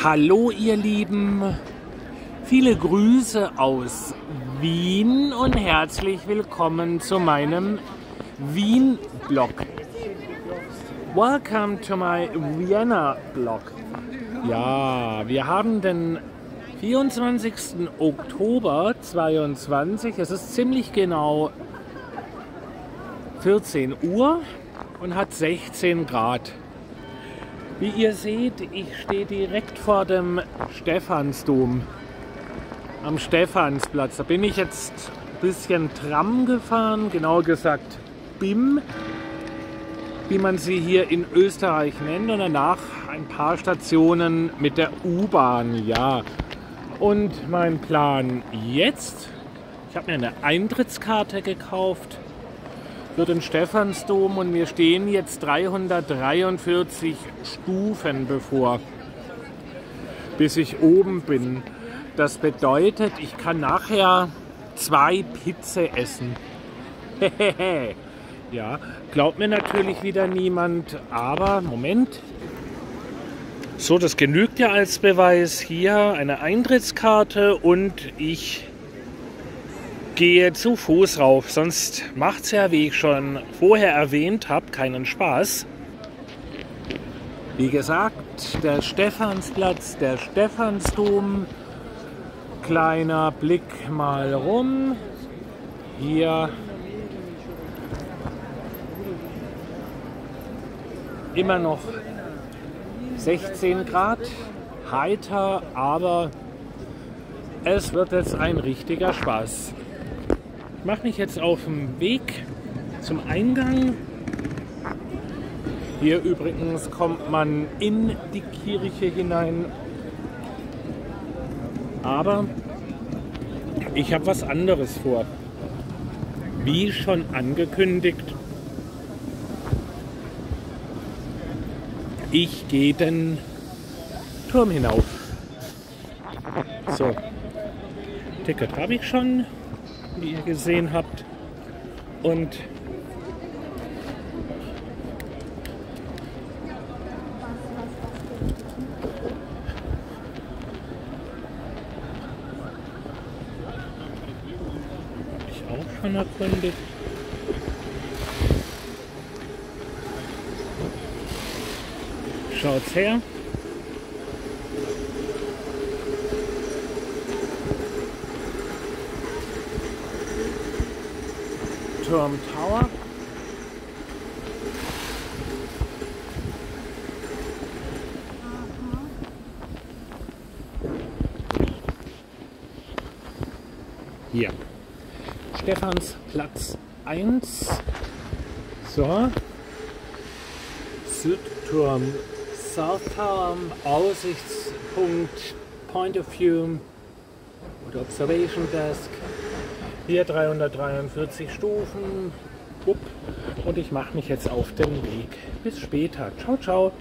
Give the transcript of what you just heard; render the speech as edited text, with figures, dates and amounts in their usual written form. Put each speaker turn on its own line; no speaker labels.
Hallo ihr Lieben, viele Grüße aus Wien und herzlich willkommen zu meinem Wien-Blog. Welcome to my Vienna-Blog. Ja, wir haben den 24. Oktober 2022, es ist ziemlich genau 14 Uhr und hat 16 Grad. Wie ihr seht, ich stehe direkt vor dem Stephansdom, am Stephansplatz. Da bin ich jetzt ein bisschen Tram gefahren, genauer gesagt BIM, wie man sie hier in Österreich nennt, und danach ein paar Stationen mit der U-Bahn. Ja. Und mein Plan jetzt, ich habe mir eine Eintrittskarte gekauft für den Stephansdom und mir stehen jetzt 343 Stufen bevor, bis ich oben bin. Das bedeutet, ich kann nachher 2 Pizza essen. Ja, glaubt mir natürlich wieder niemand, aber Moment. So, das genügt ja als Beweis. Hier eine Eintrittskarte und ich gehe zu Fuß rauf, sonst macht es ja, wie ich schon vorher erwähnt habe, keinen Spaß. Wie gesagt, der Stephansplatz, der Stephansdom. Kleiner Blick mal rum. Hier immer noch 16 Grad, heiter, aber es wird jetzt ein richtiger Spaß. Ich mache mich jetzt auf den Weg zum Eingang. Hier übrigens kommt man in die Kirche hinein. Aber ich habe was anderes vor. Wie schon angekündigt, ich gehe den Turm hinauf. So, Ticket habe ich schon, wie ihr gesehen habt, und ich auch schon erkundigt. Schaut's her. Turm Tower. Hier. Stephansplatz 1. So. Südturm, South Tower, Aussichtspunkt, Point of View oder Observation Desk. Hier 343 Stufen. Und ich mache mich jetzt auf den Weg. Bis später. Ciao, ciao.